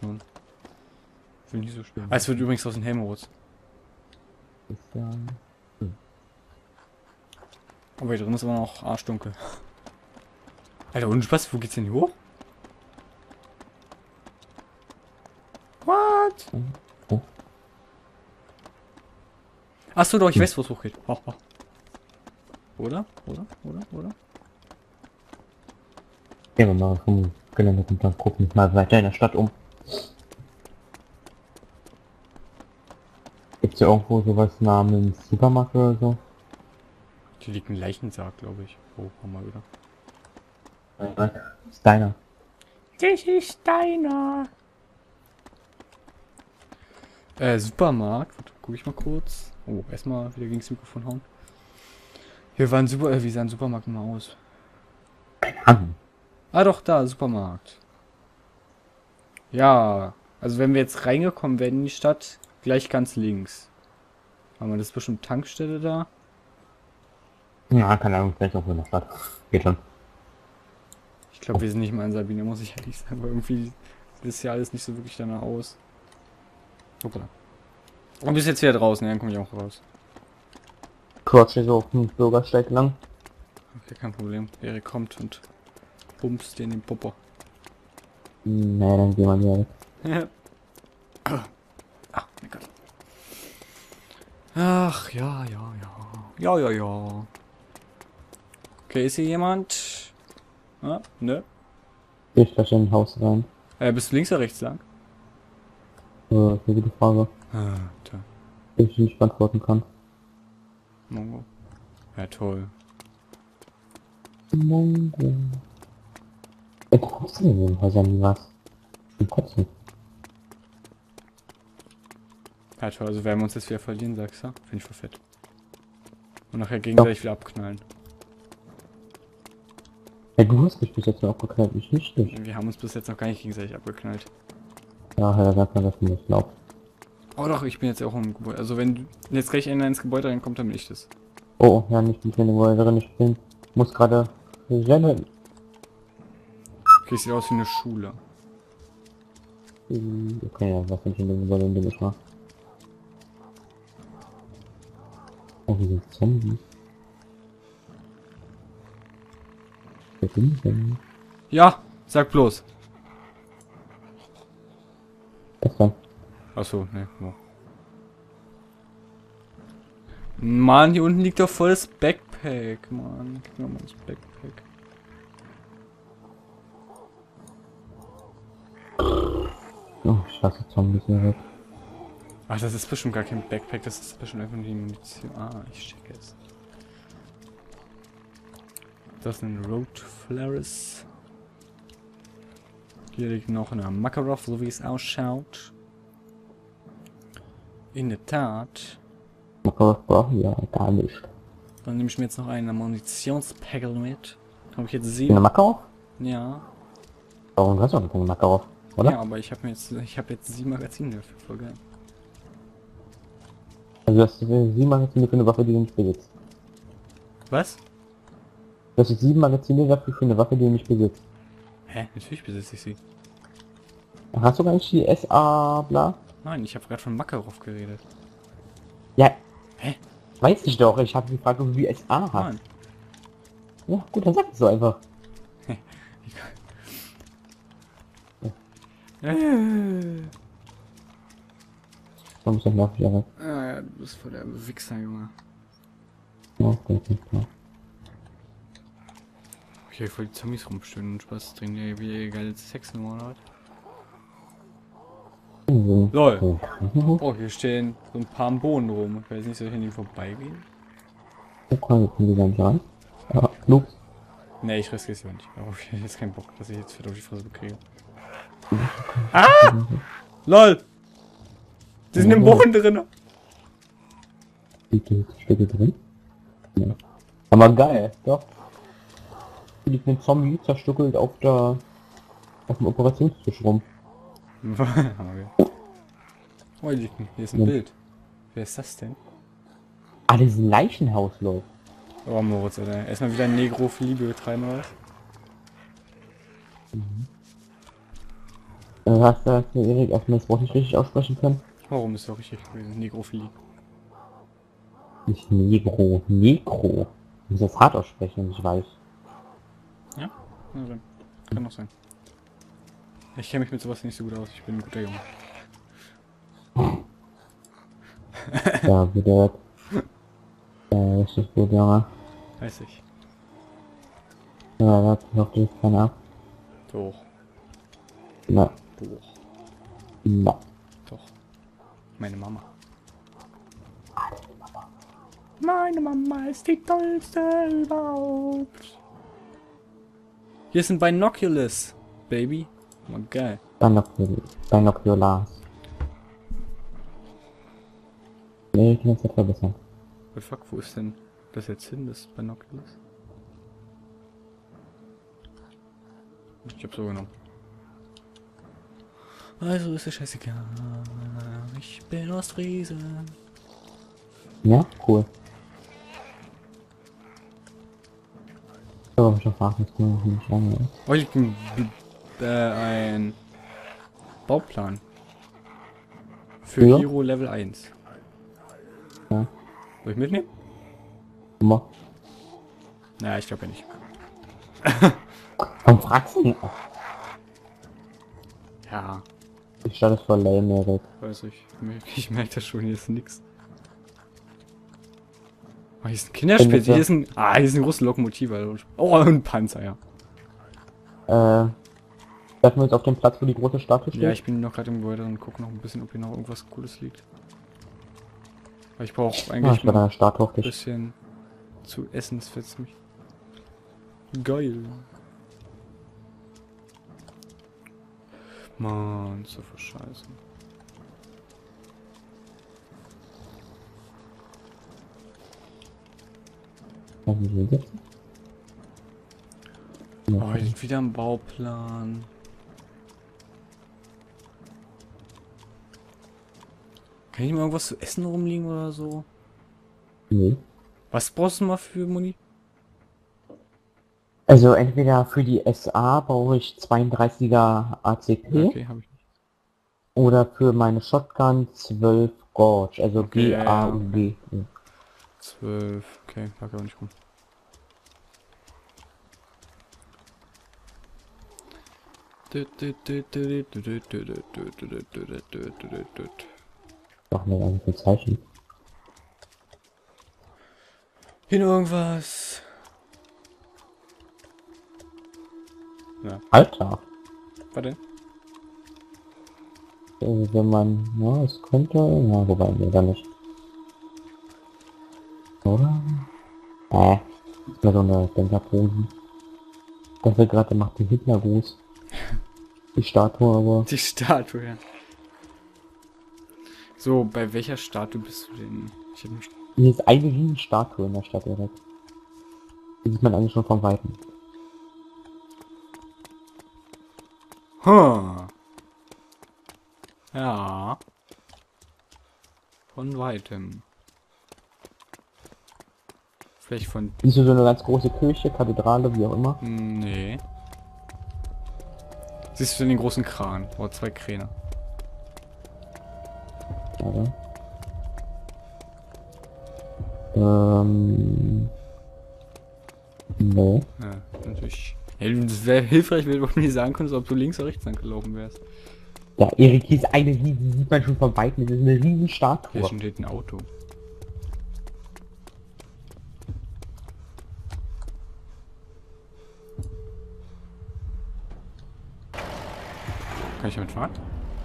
öffnen. Finde ich nicht so schlimm. Es wird übrigens aus den Helm rot. Ist ja... Aber hier drin ist immer noch arschdunkel. Alter, und Spaß, wo geht's denn hier hoch? What? Oh. Achso, doch, ich weiß, wo es hochgeht. Ho, ho. Oder? Gehen wir mal vom Gelände runter und gucken mal weiter in der Stadt um. Gibt's ja irgendwo sowas namens Supermarkt oder so? Hier liegt ein Leichensarg, glaube ich. Oh, komm mal wieder. Nein, ist deiner. Das ist deiner. Supermarkt. Warte, guck ich mal kurz. Oh, erstmal wieder gegen das Mikrofon hauen. Hier war ein wie sah ein Supermarkt mal aus? Ah doch, da, Supermarkt. Ja, also wenn wir jetzt reingekommen werden in die Stadt, gleich ganz links. Haben wir das bestimmt Tankstelle da? Ja, keine Ahnung, vielleicht auch in der Stadt. Geht schon. Ich glaube, wir sind nicht mal in Sabine, muss ich ehrlich sagen, aber irgendwie sieht das ja alles nicht so wirklich danach aus. Hoppala. Und bist jetzt wieder draußen, ja, dann komme ich auch raus. Quatsch hier so auf dem Bürgersteig lang. Okay, kein Problem. Erik kommt und pumpst dir in den Popo. Nee, dann gehen wir hier weg. Ja. Ach, mein Gott. Ach, ja. Ja. Okay, ist hier jemand? Ah, ne? Ich gleich in ein Haus rein. Bist du links oder rechts lang? Eine gute Frage, Ah, da. die ich nicht beantworten kann. Mongo. Ja, toll. Mongo. Ey, du kommst denn in den Häusern nie was? Im Kotzen. Ja, toll. Also werden wir uns jetzt wieder verlieren, sagst du? Finde ich voll fett. Und nachher gegenseitig wieder abknallen. Ey, du hast mich bis jetzt noch abgeknallt, ich nicht. Wir haben uns bis jetzt noch gar nicht gegenseitig abgeknallt. Ja, Herr, sagt man, dass du nicht glaubst. Oh doch, ich bin jetzt auch im Gebäude. Also wenn jetzt gleich einer ins Gebäude reinkommt, dann bin ich das. Oh, ja, nicht in den Gebäude drin, ich bin. Muss gerade rennen. Okay, sieht aus wie eine Schule. Okay, ja, was sind in dem Gebäude, in dem ich war? Oh, wie sind Zombies? Wer bin ich denn? Ja, sag bloß. Was dann? Achso, ne, wo. Mann, hier unten liegt doch voll das Backpack, Mann. Gib mir mal das Backpack. Oh, ich hasse Zombies hier weg. Ach, das ist bestimmt gar kein Backpack, das ist bestimmt einfach nur die Munition. Ah, ich check es. Das sind Road Flares. Hier liegt noch eine Makarov, so wie es ausschaut. In der Tat. Makarov brauchen wir gar nicht. Dann nehme ich mir jetzt noch einen Munitionspäckl mit. Habe ich jetzt Eine 7? Makarov? Ja. Warum hast du auch keine Makarov, oder? Ja, aber ich habe jetzt 7 Magazine dafür, voll geil. Also das ist 7 Magazine für eine Waffe, die du nicht besitzt. Was? Das ist 7 Magazine dafür für eine Waffe, die du nicht besitzt. Hä? Natürlich besitze ich sie. Hast du gar nicht die SA bla? Nein, ich habe gerade von Makarov geredet. Ja. Hä? Weiß ich doch, ich habe gefragt, ob du die SA hast. Nein. Ja, gut, dann sag es so einfach. So muss ich nervig aber. Ja, du bist voll der Wichser, Junge. Ja, okay, klar. Okay, voll die Zombies rumstöhnen und Spaß trinken die wie geile Sexnummer oder was? LOL. Oh, hier stehen so ein paar am Boden rum. Ich weiß nicht, soll ich an die vorbeigehen? Okay, kommen die gar nicht rein. Ja, genug. Ne, ich riskiere es ja nicht. Aber ich hab jetzt keinen Bock, dass ich jetzt fett auf die Fresse bekriege. Ah! LOL! Die sind im Boden drin! Steht hier drin? Ja. Aber geil, doch. Hier liegt ein Zombie zerstückelt auf dem Operationstisch rum. Oh, hier ist ein Bild. Wer ist das denn? Ah, das ist ein Leichenhaus, Leute. Oh, Moritz, Alter. Erstmal wieder Negro für Liebe betreiben, oder was? Hast du Erik erstmal das Wort nicht richtig aussprechen können? Warum ist doch richtig gewesen? Negrophilie. Nicht Negro, Negro. Du musst das hart aussprechen, wenn ich weiß. Ja? Na dann. Kann doch sein. Ich kenne mich mit sowas nicht so gut aus. Ich bin ein guter Junge. Ja, bitte. Richtig gut, Junge. Weiß ich. Ja, da noch dich keiner ab. Doch. Na, Doch. na. Doch. Meine Mama. Meine Mama ist die tollste überhaupt. Hier ist ein Binoculus, Baby. Oh, geil. Binoculars. Nee, ich kann es nicht verbessern. What the fuck, wo ist denn das jetzt hin, das Binoculus? Ich hab's so genommen. Also ist es scheißegal. Ich bin Ostfriese. Ja, cool. So, schon fragen, das muss ich nicht lange. Oh, hier liegt ein Bauplan. Für Ja. Hero Level 1. Ja. Soll ich mitnehmen? Immer. Naja, ich glaube ja nicht. Warum fragst du ihn auch? Ja, Die Stadt ist voll lame, Erik. weiß ich. Ich merke das schon, hier ist nix. Oh, hier ist ein Kinderspiel. Hier ist ein. Ah, hier ist ein großes Lokomotiv. Also. Oh, ein Panzer, ja. Treffen wir uns auf dem Platz, wo die große Statue steht? Ja, ich bin noch gerade im Gebäude und gucke noch ein bisschen, ob hier noch irgendwas Cooles liegt. Weil ich brauche eigentlich ich bei mal deiner Statue auf ein dich. bisschen zu essen. Das fetzt mich. Geil. Mann, so viel Scheiße. Was ist das jetzt? Oh, hier ist wieder ein Bauplan. Kann ich mal irgendwas zu essen rumliegen oder so? Nee. Was brauchst du mal für Muni? Also entweder für die SA brauche ich 32er ACP Okay, habe ich nicht. oder für meine Shotgun 12 Gorge, also Okay, ja, ja, GAUG. 12. Okay, lag aber nicht rum. Doch mir ein viel Zeichen. Hin irgendwas. Ja, Alter! warte. Wenn man, ja, es könnte, ja, wobei, nee, dann nicht. Oder? Ist mir so eine Denkerposen. Das wird gerade, macht die Hitlergruß. Die Statue, aber. Die Statue, ja. So, bei welcher Statue bist du denn? Ich hab nicht. Hier ist eine Riesenstatue in der Stadt direkt. Die sieht man eigentlich schon vom Weiten. Huh. Ja. Von weitem. Vielleicht von. Siehst du so eine ganz große Kirche, Kathedrale, wie auch immer? Nee. Siehst du den großen Kran? Oh, 2 Kräne. Oder? Nee. Ja, natürlich. Ja, das wäre hilfreich, wenn du mir sagen könntest, ob du links oder rechts lang gelaufen wärst. Ja, Erik, hier ist eine riesen, die sieht man schon von Weitem, das ist eine riesen Hier Statue. steht ein Auto. Kann ich damit fahren?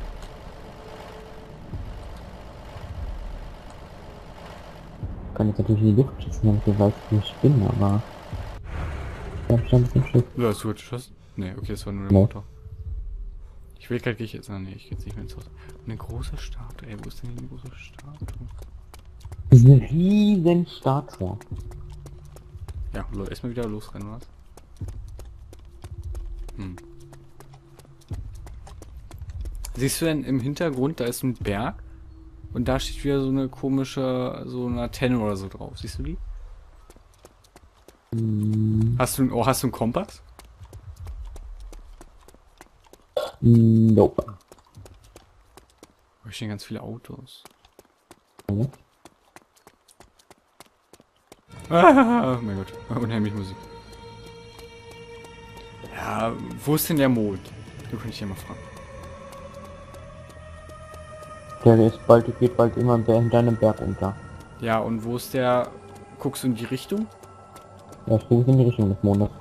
Ich kann jetzt natürlich in die Luft schießen, damit du weißt, wo ich bin, aber... Ja, ich stand im Schiff. Ja, hast du geschossen? Nee, okay, das war nur der Nee. Motor. Ich will gerade, gehe ich jetzt. Ah, nee, ich gehe jetzt nicht mehr ins Haus. Eine große Statue, ey, wo ist denn die große Statue? Das ist eine riesen Statue. Ja, erstmal wieder losrennen, was? Hm. Siehst du denn im Hintergrund, da ist ein Berg und da steht wieder so eine komische, so eine Antenne oder so drauf. Siehst du die? Hm. Hast du einen Kompass? Nope. Hier stehen ganz viele Autos. Ja. Ah, oh mein Gott, unheimlich Musik. Ja, wo ist denn der Mond? Du könnte ich ja mal fragen. Geht bald immer hinter einem Berg unter. Ja, und wo ist der... Guckst du in die Richtung? Ja, ich gucke in die Richtung des Mondes.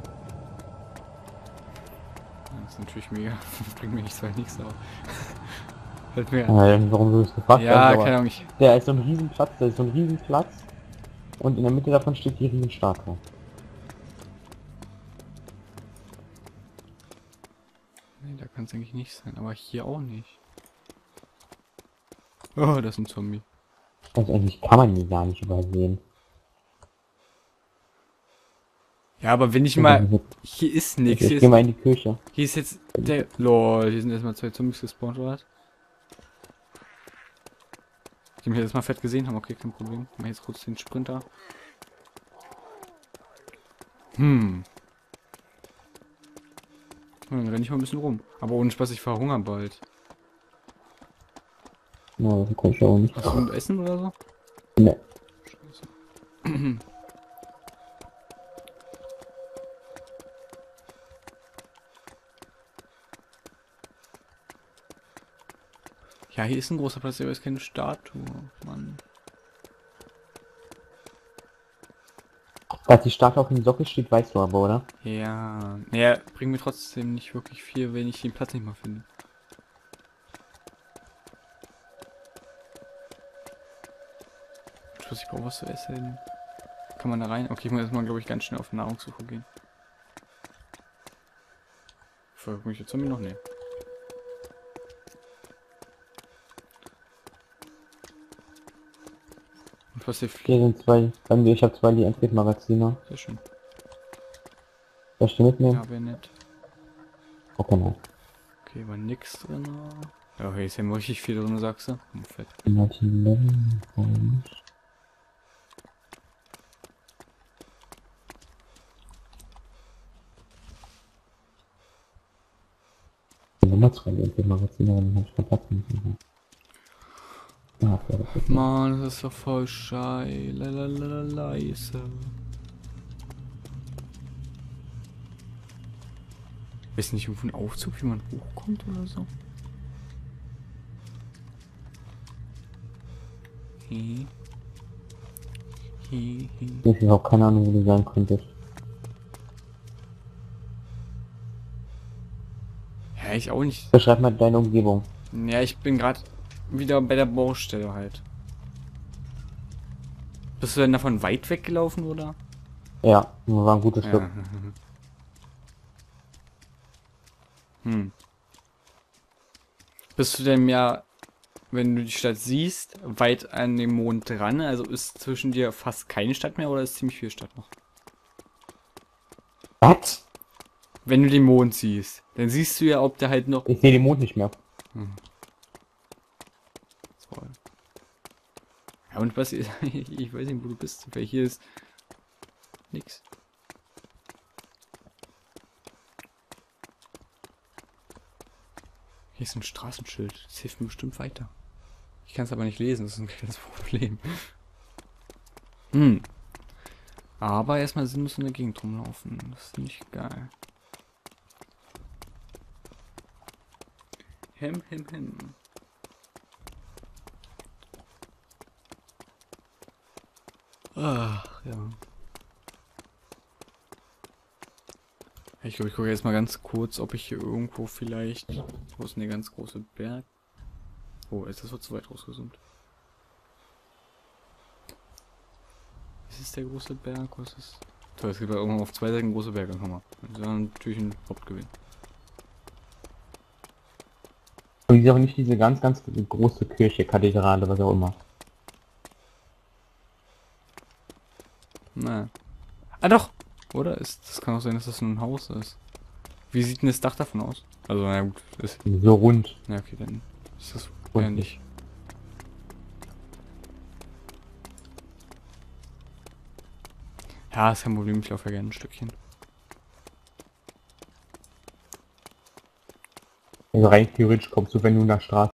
Das ist natürlich mega. Bringt mir nichts, weil nichts, aber... Fällt mir Warum du es gefragt ja, hast, aber keine Ahnung, ich... der ist so ein Riesenplatz, der ist so ein Riesenplatz. Und in der Mitte davon steht die Riesenstatue. Nee, da kann es eigentlich nicht sein, aber hier auch nicht. Oh, das ist ein Zombie. Also eigentlich kann man die gar nicht übersehen. Ja, aber wenn ich mal... Hier ist nichts. Ich geh mal in die Kirche. Hier ist jetzt der... Lol, hier sind erstmal 2 Zombies gespawnt, oder was? Die mich jetzt mal fett gesehen haben, okay, kein Problem. Ich mach jetzt kurz den Sprinter. Und dann renne ich mal ein bisschen rum. Aber ohne Spaß, ich verhungere bald. Ja, das kann ich auch nicht. Hast du ein Essen oder so? Ne. Scheiße. Ja, hier ist ein großer Platz, aber ist keine Statue. Mann. Dass die Statue auf dem Sockel steht, weißt du aber, oder? Ja. Naja, bringt mir trotzdem nicht wirklich viel, wenn ich den Platz nicht mal finde. Schluss, ich brauche was zu essen. Kann man da rein? Okay, ich muss erstmal, glaube ich, ganz schnell auf Nahrungssuche gehen. Verfolgt mich jetzt Zombie noch? Nee. Und was hier Hier sind zwei, bei mir, ich habe zwei die Endgrid-Magazine. Sehr schön. Soll ich die mitnehmen? Ja, wäre nett. Okay, nein. Okay, war nix drin. Ja, okay, ist ja richtig viel drin, sagst du? Fett. Nummer 2 die Endgrid-Magazine, dann habe ich keinen Platz mehr. Ja, das Mann, das ist doch voll leise. Ist nicht irgendwo ein Aufzug, wie man hochkommt oder so? Hi. Hi. Ich habe auch keine Ahnung, wo du sein könntest. Ja, ich auch nicht. Beschreib mal deine Umgebung. Ja, ich bin gerade wieder bei der Baustelle halt. Bist du denn davon weit weggelaufen, oder? Ja, war ein gutes Stück. Ja. Bist du denn ja, wenn du die Stadt siehst, weit an dem Mond dran? Also ist zwischen dir fast keine Stadt mehr oder ist ziemlich viel Stadt noch? Was? Wenn du den Mond siehst, dann siehst du ja, ob der halt noch... Ich sehe den Mond nicht mehr. Toll. Ja, und was ist... Ich weiß nicht, wo du bist, weil hier ist... Nix. Hier ist ein Straßenschild. Das hilft mir bestimmt weiter. Ich kann es aber nicht lesen, das ist ein kleines Problem. Aber erstmal sinnlos in der Gegend rumlaufen. Das ist nicht geil. Hem. Ach, ja. Ich glaube, ich gucke jetzt mal ganz kurz, ob ich hier irgendwo vielleicht... Wo ist denn der ganz große Berg? Oh, ist das so zu weit rausgezoomt? Ist es der große Berg? Was ist... Toll, es gibt ja irgendwann auf 2 Seiten große Berge. Hammer. Das ist natürlich ein Hauptgewinn. Und die ist aber nicht diese ganz große Kirche, Kathedrale, was auch immer. Naja. Ah doch! Oder? Das kann auch sein, dass das nur ein Haus ist. Wie sieht denn das Dach davon aus? Also, na gut. Ist, So rund. ja, okay, dann ist das Und ja nicht. Ja, ist kein Problem, ich laufe ja gerne ein Stückchen. Also rein theoretisch kommst du, wenn du nach Straße